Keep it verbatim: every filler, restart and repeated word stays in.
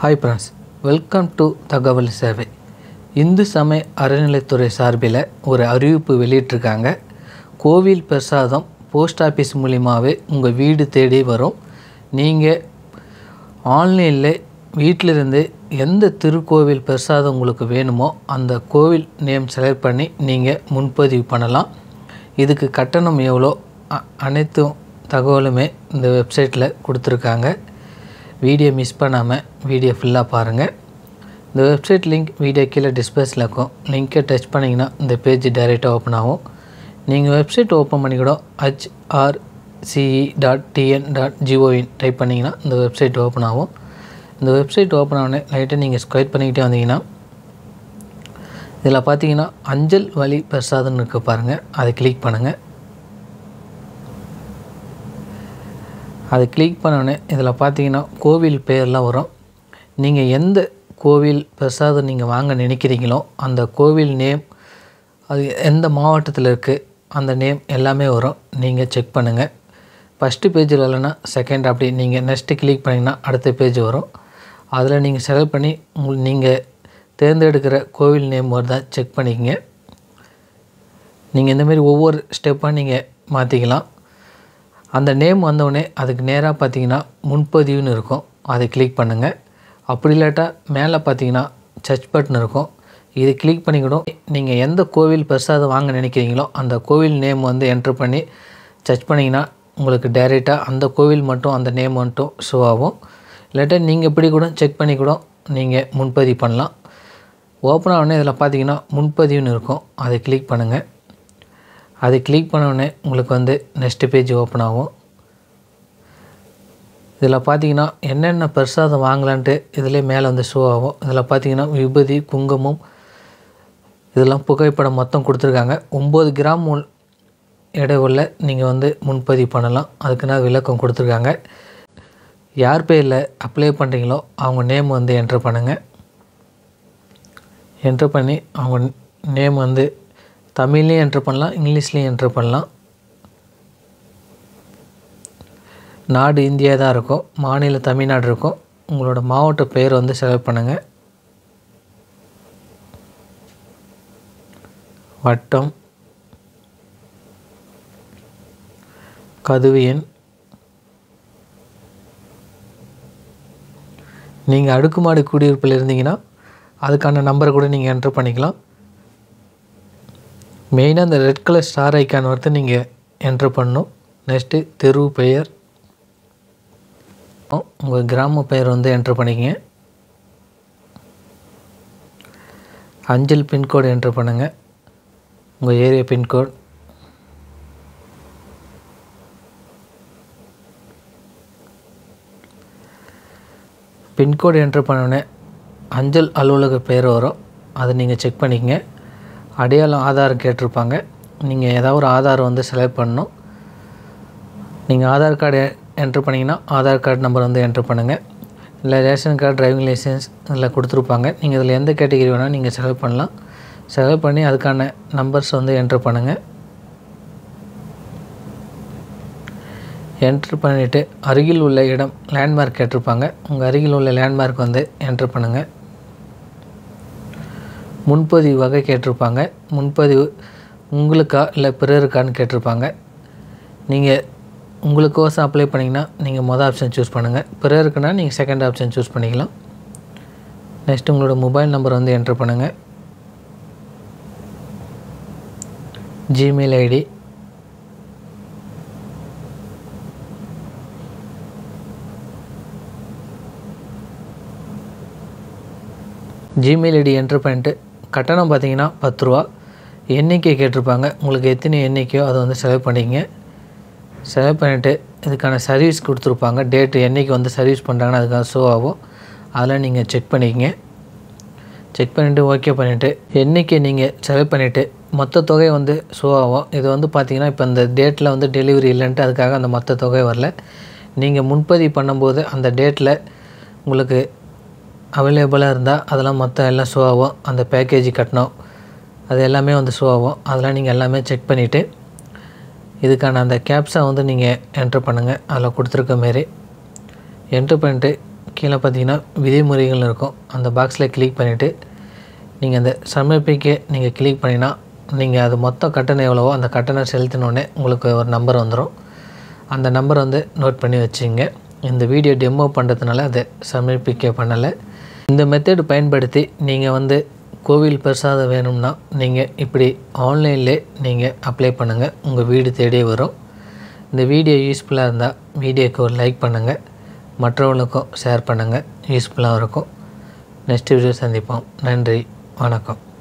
Hi friends, welcome to தகவல் சேவை. இந்து சமய அறநிலைத்துறை சார்பில் ஒரு அறிவிப்பு வெளியிட்டிருக்காங்க. கோவில் பிரசாதம் போஸ்ட் ஆஃபீஸ் மூலிமாவே உங்கள் வீடு தேடி வரும். நீங்கள் ஆன்லைனில் வீட்டிலிருந்து எந்த திருக்கோவில் பிரசாதம் உங்களுக்கு வேணுமோ அந்த கோவில் நேம் செலக்ட் பண்ணி நீங்கள் முன்பதிவு பண்ணலாம். இதுக்கு கட்டணம் எவ்வளோ அனைத்து தகவலுமே இந்த வெப்சைட்டில் கொடுத்துருக்காங்க. வீடியோ மிஸ் பண்ணாமல் வீடியோ ஃபுல்லாக பாருங்கள். இந்த வெப்சைட் லிங்க் வீடியோ கீழே டிஸ்பிளேஸில் இருக்கும். லிங்க்கை டச் பண்ணிங்கன்னா இந்த பேஜ் டைரெக்டாக ஓப்பன் ஆகும். நீங்கள் வெப்சைட் ஓப்பன் பண்ணிக்கூட ஹெச்ஆர்சிஇ டாட் டிஎன் டாட் ஜிஓவின் டைப் பண்ணிங்கன்னா இந்த வெப்சைட் ஓப்பன் ஆகும். இந்த வெப்சைட் ஓப்பன் ஆனே லைட்டாக நீங்கள் ஸ்கொயர் பண்ணிக்கிட்டே வந்தீங்கன்னா இதில் பார்த்தீங்கன்னா அஞ்சல் வழி பிரசாதம்னு இருக்க பாருங்கள், அதை கிளிக் பண்ணுங்கள். அதை கிளிக் பண்ணோடனே இதில் பார்த்தீங்கன்னா கோவில் பேர்லாம் வரும். நீங்கள் எந்த கோவில் பிரசாதம் நீங்கள் வாங்க நினைக்கிறீங்களோ அந்த கோவில் நேம், அது எந்த மாவட்டத்தில் இருக்குது அந்த நேம் எல்லாமே வரும். நீங்கள் செக் பண்ணுங்கள். ஃபஸ்ட்டு பேஜில் இல்லைன்னா செகண்ட், அப்படி நீங்கள் நெக்ஸ்ட்டு கிளிக் பண்ணிங்கன்னா அடுத்த பேஜ் வரும். அதில் நீங்கள் செலக்ட் பண்ணி உங்கள் நீங்கள் தேர்ந்தெடுக்கிற கோவில் நேம் வருதா செக் பண்ணிக்கங்க. நீங்கள் இந்தமாரி ஒவ்வொரு ஸ்டெப்பாக நீங்கள் மாற்றிக்கலாம். அந்த நேம் வந்தவுடனே அதுக்கு நேராக பார்த்தீங்கன்னா முன்பதிவுன்னு இருக்கும், அதை கிளிக் பண்ணுங்கள். அப்படி இல்லாட்டா மேலே பார்த்தீங்கன்னா சர்ச் பட்டன் இருக்கும், இது கிளிக் பண்ணிக்கிடும். நீங்கள் எந்த கோவில் பிரசாதம் வாங்க நினைக்கிறீங்களோ அந்த கோவில் நேம் வந்து என்ட்ரு பண்ணி சர்ச் பண்ணிங்கன்னா உங்களுக்கு டைரெக்டாக அந்த கோவில் மட்டும் அந்த நேம் மட்டும் ஷோ ஆகும். இல்லாட்டா நீங்கள் இப்படி கூட செக் பண்ணி கூட நீங்கள் முன்பதிவு பண்ணலாம். ஓப்பன் ஆனோடனே இதில் பார்த்தீங்கன்னா முன்பதிவுன்னு இருக்கும், அதை கிளிக் பண்ணுங்கள். அதை கிளிக் பண்ணோடனே உங்களுக்கு வந்து நெக்ஸ்ட் பேஜ் ஓப்பன் ஆகும். இதில் பார்த்தீங்கன்னா என்னென்ன பிரசாதம் வாங்கலான்ட்டு இதிலே மேலே வந்து ஷோ ஆகும். இதில் பார்த்தீங்கன்னா விபூதி, குங்குமம், இதெல்லாம் புகைப்படம் மொத்தம் கொடுத்துருக்காங்க. ஒம்பது கிராம் எடை உள்ள நீங்கள் வந்து முன்பதிவு பண்ணலாம். அதுக்குன்னா விளக்கம் கொடுத்துருக்காங்க. யார் பேரில் அப்ளை பண்ணுறீங்களோ அவங்க நேம் வந்து என்ட்ரு பண்ணுங்கள். என்ட்ரு பண்ணி அவங்க நேம் வந்து தமிழ்லேயும் என்ட்ரு பண்ணலாம், இங்கிலீஷ்லேயும் என்ட்ரு பண்ணலாம். நாடு இந்தியா தான் இருக்கும், மாநில தமிழ்நாடு இருக்கும். உங்களோட மாவட்ட பெயர் வந்து செலக்ட் பண்ணுங்கள். வட்டம், கதவு எண், நீங்கள் அடுக்குமாடி குடியிருப்பில் இருந்தீங்கன்னா அதுக்கான நம்பரை கூட நீங்கள் என்ட்ரு பண்ணிக்கலாம். மெயினாக இந்த ரெட் கலர் ஸ்டார் ஐக்கான் வந்து நீங்கள் என்ட்ரு பண்ணணும். நெக்ஸ்ட்டு தெரு பெயர், உங்கள் கிராம பெயர் வந்து என்ட்ரு பண்ணிக்கங்க. அஞ்சல் பின்கோடு என்ட்ரு பண்ணுங்கள், உங்கள் ஏரியா பின்கோடு. பின்கோடு என்ட்ரு பண்ணோடனே அஞ்சல் அலுவலக பெயர் வரும், அதை நீங்கள் செக் பண்ணிக்கங்க. அடையாளம் ஆதார் கேட்டிருப்பாங்க, நீங்கள் ஏதாவது ஒரு ஆதார் வந்து செலக்ட் பண்ணணும். நீங்கள் ஆதார் கார்டு என்ட்ரு பண்ணிங்கன்னா ஆதார் கார்டு நம்பர் வந்து என்ட்ரு பண்ணுங்கள். இல்லை ரேஷன் கார்டு, டிரைவிங் லைசன்ஸ் இதில் கொடுத்துருப்பாங்க. நீங்கள் இதில் எந்த கேட்டகரி வேணால் நீங்கள் செலக்ட் பண்ணலாம். செலக்ட் பண்ணி அதுக்கான நம்பர்ஸ் வந்து என்ட்ரு பண்ணுங்கள். என்ட்ரு பண்ணிவிட்டு அருகில் உள்ள இடம் லேண்ட்மார்க் கேட்டிருப்பாங்க, உங்கள் அருகில் உள்ள லேண்ட்மார்க் வந்து என்ட்ரு பண்ணுங்கள். முன்பதிவு வகை கேட்டிருப்பாங்க, முன்பதிவு உங்களுக்கா இல்லை பிறருக்கான்னு கேட்டிருப்பாங்க. நீங்கள் உங்களுக்கோசம் அப்ளை பண்ணிங்கன்னா நீங்கள் மொதல் ஆப்ஷன் சூஸ் பண்ணுங்கள், பிறருக்குன்னா நீங்கள் செகண்ட் ஆப்ஷன் சூஸ் பண்ணிக்கலாம். நெக்ஸ்ட் உங்களோட மொபைல் நம்பர் வந்து என்ட்ரு பண்ணுங்கள். Gmail ID, Gmail ID enter பண்ணிட்டு கட்டணம் பார்த்தீங்கன்னா பத்து ரூபா. எண்ணிக்கை கேட்டிருப்பாங்க, உங்களுக்கு எத்தனை எண்ணிக்கையோ அதை வந்து செலக்ட் பண்ணிக்கங்க. செலக்ட் பண்ணிவிட்டு இதுக்கான சர்வீஸ் கொடுத்துருப்பாங்க, டேட்டு என்றைக்கு வந்து சர்வீஸ் பண்ணுறாங்கன்னு அதுக்காக ஷோ ஆகும். அதெல்லாம் நீங்கள் செக் பண்ணிக்கங்க. செக் பண்ணிவிட்டு ஓகே பண்ணிவிட்டு எண்ணிக்கை நீங்கள் செலக்ட் பண்ணிவிட்டு மொத்த தொகை வந்து ஷோ ஆகும். இது வந்து பார்த்திங்கன்னா இப்போ இந்த டேட்டில் வந்து டெலிவரி இல்லைன்ட்டு அதுக்காக அந்த மொத்த தொகை வரல. நீங்கள் முன்பதிவு பண்ணும்போது அந்த டேட்டில் உங்களுக்கு அவைலபிளாக இருந்தால் அதெல்லாம் மொத்தம் எல்லாம் ஷோ ஆகும். அந்த பேக்கேஜ் கட்டணும் அது எல்லாமே வந்து ஷோ ஆகும். அதெல்லாம் நீங்கள் எல்லாமே செக் பண்ணிவிட்டு இதுக்கான அந்த கேப்ஸை வந்து நீங்கள் என்ட்ரு பண்ணுங்கள். அதில் கொடுத்துருக்க மாரி என்ட்ரு பண்ணிட்டு கீழே பார்த்தீங்கன்னா விதிமுறைகள் இருக்கும். அந்த பாக்ஸில் கிளிக் பண்ணிவிட்டு நீங்கள் அந்த சமர்ப்பிக்க நீங்கள் கிளிக் பண்ணினா நீங்கள் அது மொத்த கட்டணம் எவ்வளவோ அந்த கட்டணம் செலுத்தினோடனே உங்களுக்கு ஒரு நம்பர் வந்துடும். அந்த நம்பர் வந்து நோட் பண்ணி வச்சுங்க. இந்த வீடியோ டெமோ பண்ணுறதுனால அதை சமர்ப்பிக்க பண்ணலை. இந்த மெத்தட் பயன்படுத்தி நீங்கள் வந்து கோவில் பிரசாதம் வேணும்னா நீங்கள் இப்படி ஆன்லைன்லே நீங்கள் அப்ளை பண்ணுங்கள். உங்கள் வீடு தேடியே வரும். இந்த வீடியோ யூஸ்ஃபுல்லாக இருந்தால் வீடியோக்கு ஒரு லைக் பண்ணுங்கள். மற்றவங்களுக்கும் ஷேர் பண்ணுங்கள். யூஸ்ஃபுல்லாக இருக்கும். நெக்ஸ்ட் வீடியோ சந்திப்போம். நன்றி, வணக்கம்.